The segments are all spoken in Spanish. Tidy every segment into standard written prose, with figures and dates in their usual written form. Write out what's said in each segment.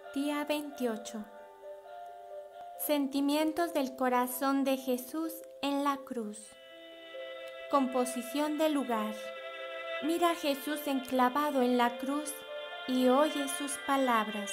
Día 28. Sentimientos del corazón de Jesús en la cruz. Composición del lugar. Mira a Jesús enclavado en la cruz y oye sus palabras.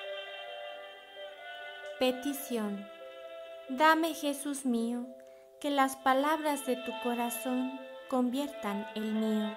Petición. Dame, Jesús mío, que las palabras de tu corazón conviertan el mío.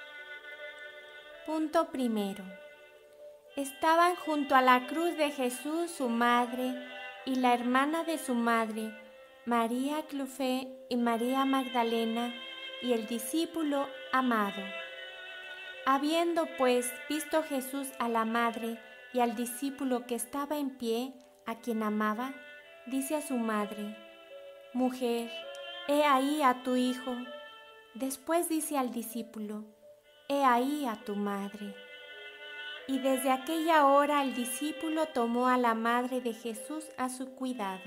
Punto primero. Estaban junto a la cruz de Jesús su madre y la hermana de su madre, María Clofé y María Magdalena, y el discípulo amado. Habiendo pues visto Jesús a la madre y al discípulo que estaba en pie, a quien amaba, dice a su madre: Mujer, he ahí a tu hijo. Después dice al discípulo: He ahí a tu madre. Y desde aquella hora el discípulo tomó a la madre de Jesús a su cuidado.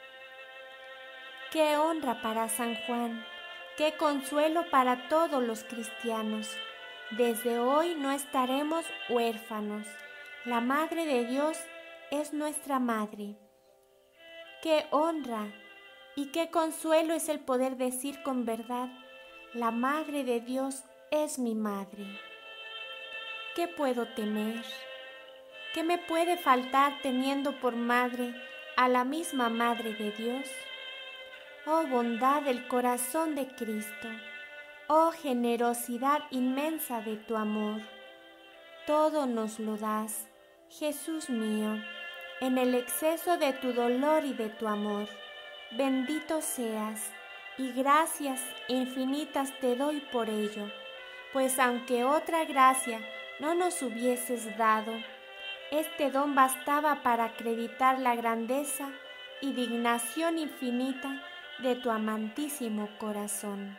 ¡Qué honra para San Juan! ¡Qué consuelo para todos los cristianos! Desde hoy no estaremos huérfanos. La Madre de Dios es nuestra Madre. ¡Qué honra y qué consuelo es el poder decir con verdad: la Madre de Dios es mi Madre! ¿Qué puedo temer? ¿Qué me puede faltar teniendo por madre a la misma Madre de Dios? Oh bondad del corazón de Cristo, oh generosidad inmensa de tu amor. Todo nos lo das, Jesús mío, en el exceso de tu dolor y de tu amor. Bendito seas, y gracias infinitas te doy por ello, pues aunque otra gracia no nos hubieses dado, este don bastaba para acreditar la grandeza y dignación infinita de tu amantísimo corazón.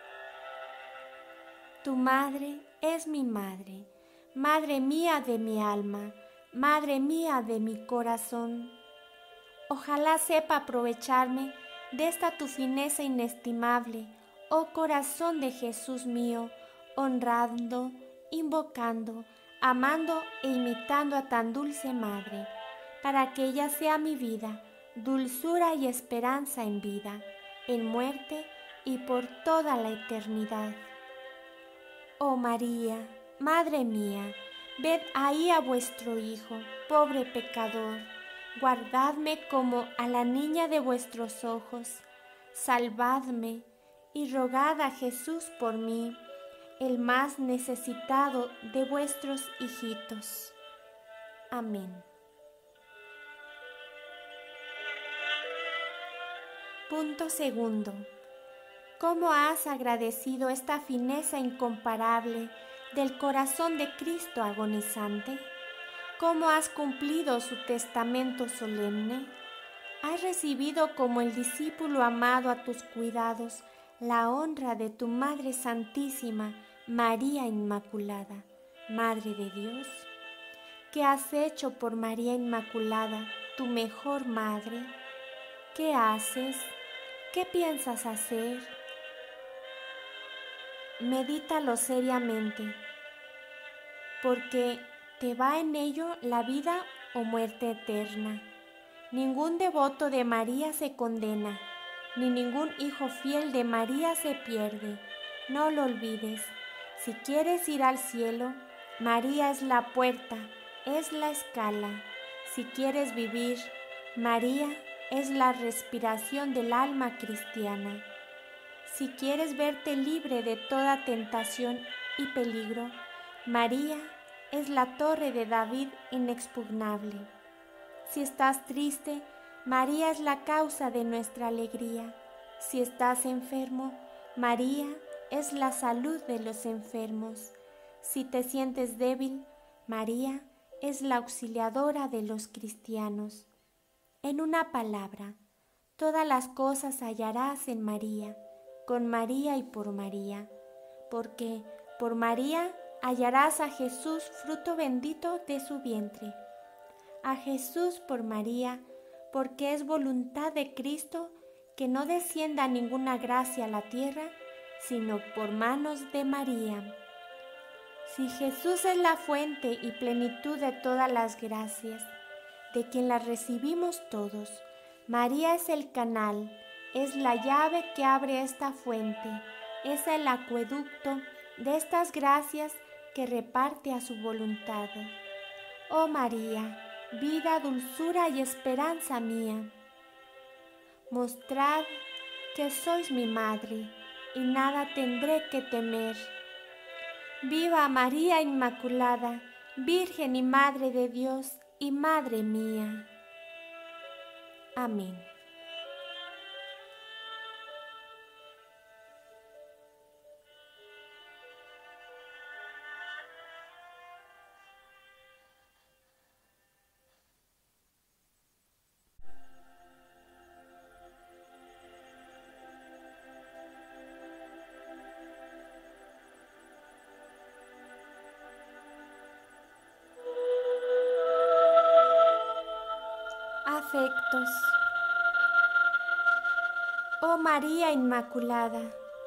Tu madre es mi madre, madre mía de mi alma, madre mía de mi corazón. Ojalá sepa aprovecharme de esta tu fineza inestimable, oh corazón de Jesús mío, honrando, invocando, amando e imitando a tan dulce madre, para que ella sea mi vida, dulzura y esperanza en vida, en muerte y por toda la eternidad. Oh María, Madre mía, ved ahí a vuestro Hijo, pobre pecador, guardadme como a la niña de vuestros ojos, salvadme y rogad a Jesús por mí, el más necesitado de vuestros hijitos. Amén. Punto segundo. ¿Cómo has agradecido esta fineza incomparable del corazón de Cristo agonizante? ¿Cómo has cumplido su testamento solemne? ¿Has recibido como el discípulo amado a tus cuidados la honra de tu Madre Santísima, María Inmaculada, Madre de Dios? ¿Qué has hecho por María Inmaculada, tu mejor Madre? ¿Qué haces? ¿Qué piensas hacer? Medítalo seriamente, porque te va en ello la vida o muerte eterna. Ningún devoto de María se condena, ni ningún hijo fiel de María se pierde. No lo olvides. Si quieres ir al cielo, María es la puerta, es la escala. Si quieres vivir, María es la respiración del alma cristiana. Si quieres verte libre de toda tentación y peligro, María es la torre de David inexpugnable. Si estás triste, María es la causa de nuestra alegría. Si estás enfermo, María es la salud de los enfermos. Si te sientes débil, María es la auxiliadora de los cristianos. En una palabra, todas las cosas hallarás en María, con María y por María, porque por María hallarás a Jesús, fruto bendito de su vientre. A Jesús por María, porque es voluntad de Cristo que no descienda ninguna gracia a la tierra, sino por manos de María. Si Jesús es la fuente y plenitud de todas las gracias, de quien las recibimos todos. María es el canal, es la llave que abre esta fuente, es el acueducto de estas gracias que reparte a su voluntad. Oh María, vida, dulzura y esperanza mía, mostrad que sois mi madre y nada tendré que temer. Viva María Inmaculada, Virgen y Madre de Dios y Madre mía. Amén. Afectos. Oh María Inmaculada,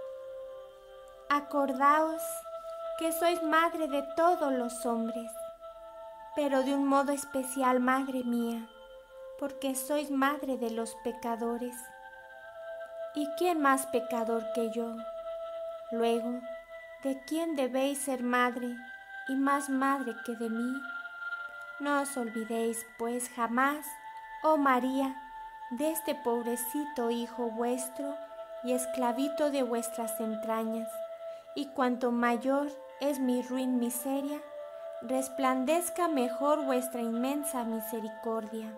acordaos que sois madre de todos los hombres, pero de un modo especial, madre mía, porque sois madre de los pecadores. ¿Y quién más pecador que yo? Luego, ¿de quién debéis ser madre y más madre que de mí? No os olvidéis, pues, jamás, oh María, de este pobrecito hijo vuestro y esclavito de vuestras entrañas, y cuanto mayor es mi ruin miseria, resplandezca mejor vuestra inmensa misericordia.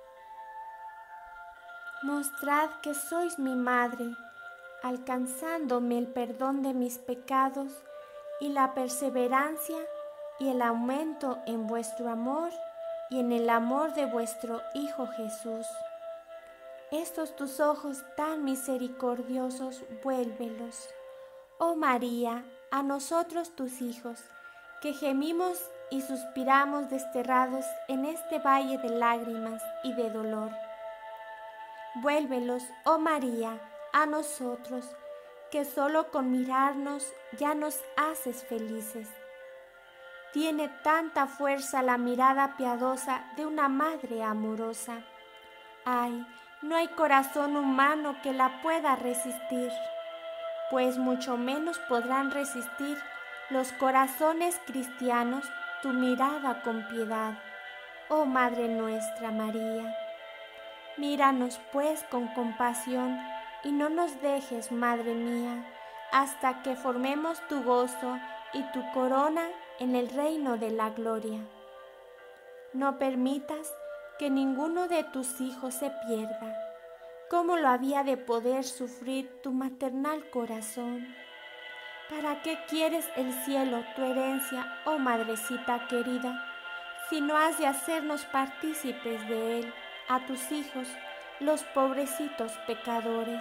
Mostrad que sois mi madre, alcanzándome el perdón de mis pecados y la perseverancia y el aumento en vuestro amor y en el amor de vuestro Hijo Jesús. Estos tus ojos tan misericordiosos, vuélvelos, oh María, a nosotros tus hijos, que gemimos y suspiramos desterrados en este valle de lágrimas y de dolor. Vuélvelos, oh María, a nosotros, que solo con mirarnos ya nos haces felices. Tiene tanta fuerza la mirada piadosa de una madre amorosa. Ay, no hay corazón humano que la pueda resistir, pues mucho menos podrán resistir los corazones cristianos tu mirada con piedad, oh Madre nuestra María. Míranos pues con compasión y no nos dejes, Madre mía, hasta que formemos tu gozo y tu corona en el reino de la gloria. No permitas que ninguno de tus hijos se pierda. ¿Cómo lo había de poder sufrir tu maternal corazón? ¿Para qué quieres el cielo, tu herencia, oh Madrecita querida, si no has de hacernos partícipes de él, a tus hijos, los pobrecitos pecadores?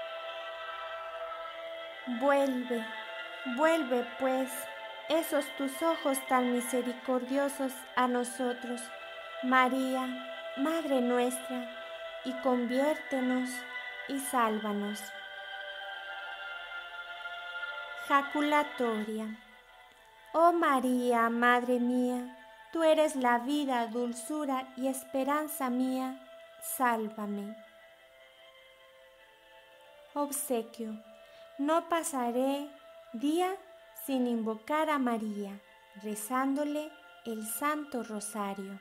Vuelve, vuelve pues esos tus ojos tan misericordiosos a nosotros, María, Madre nuestra, y conviértenos y sálvanos. Jaculatoria. Oh María, Madre mía, tú eres la vida, dulzura y esperanza mía, sálvame. Obsequio. No pasaré día sin invocar a María, rezándole el Santo Rosario.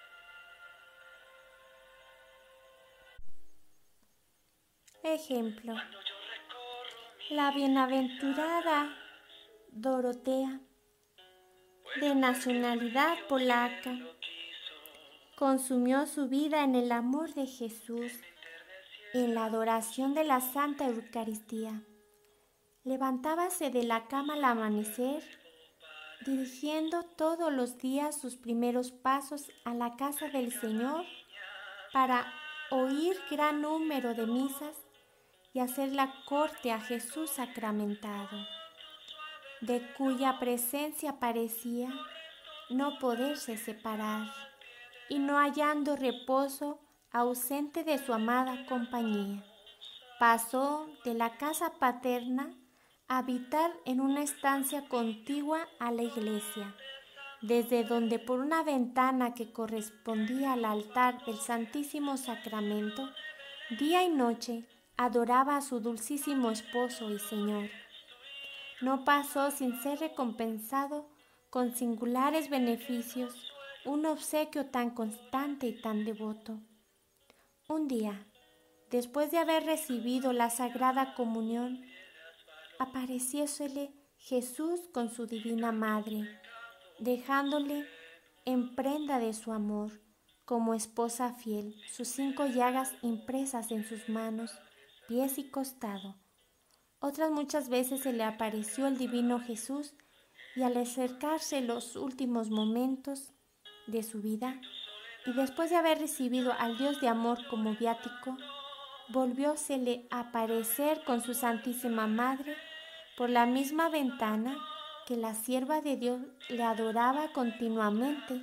Ejemplo. La bienaventurada Dorotea, de nacionalidad polaca, consumió su vida en el amor de Jesús, en la adoración de la Santa Eucaristía. Levantábase de la cama al amanecer, dirigiendo todos los días sus primeros pasos a la casa del Señor para oír gran número de misas y hacer la corte a Jesús sacramentado, de cuya presencia parecía no poderse separar, y no hallando reposo, ausente de su amada compañía, pasó de la casa paterna a habitar en una estancia contigua a la iglesia, desde donde por una ventana que correspondía al altar del Santísimo Sacramento, día y noche adoraba a su dulcísimo esposo y Señor. No pasó sin ser recompensado con singulares beneficios un obsequio tan constante y tan devoto. Un día, después de haber recibido la Sagrada Comunión, apareciósele Jesús con su Divina Madre, dejándole en prenda de su amor, como esposa fiel, sus 5 llagas impresas en sus manos, pies y costado. Otras muchas veces se le apareció el Divino Jesús y al acercarse los últimos momentos de su vida, y después de haber recibido al Dios de amor como viático, volviósele a aparecer con su Santísima Madre por la misma ventana que la sierva de Dios le adoraba continuamente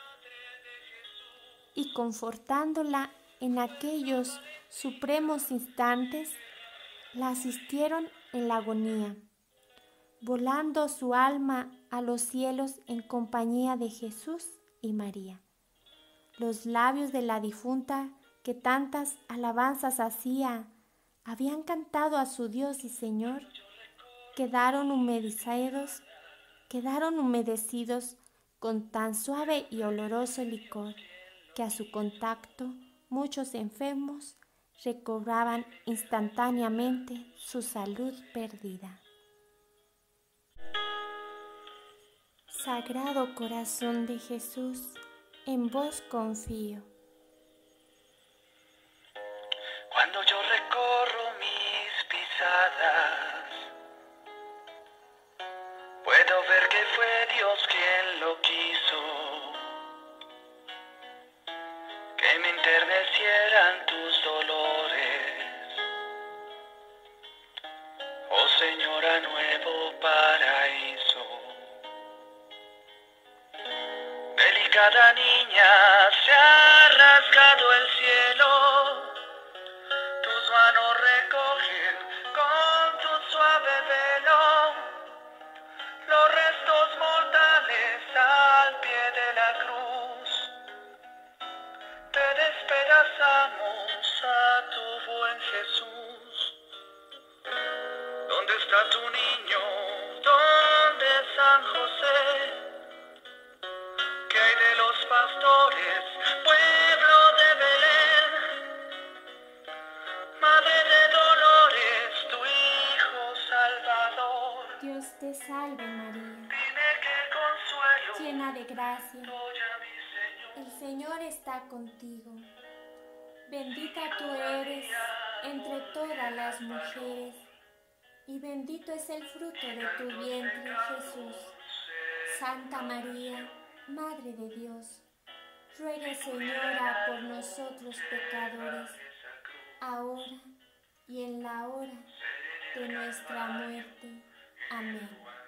y confortándola en aquellos supremos instantes, la asistieron en la agonía, volando su alma a los cielos en compañía de Jesús y María. Los labios de la difunta que tantas alabanzas hacía, habían cantado a su Dios y Señor, quedaron humedecidos con tan suave y oloroso licor que a su contacto muchos enfermos recobraban instantáneamente su salud perdida. Sagrado Corazón de Jesús, en vos confío. Cuando yo recorro mis pisadas, puedo ver que fue Dios quien lo quiso, que me enternecieran tus dolores, oh Señora, nuevo paraíso. Delicada niña, se ha rasgado el cielo, tus manos recogen con tu suave velo los restos mortales al pie de la cruz. Te despedazamos a tu buen Jesús. ¿Dónde está tu niño? ¿Dónde San José? ¿Qué hay de los pastores, pueblo de Belén? Madre de dolores, tu Hijo Salvador. Dios te salve María, Dime qué consuelo llena de gracia, doy a mi Señor. el Señor está contigo. Bendita tú eres entre todas las mujeres, y bendito es el fruto de tu vientre, Jesús. Santa María, Madre de Dios, ruega, Señora, por nosotros pecadores, ahora y en la hora de nuestra muerte. Amén.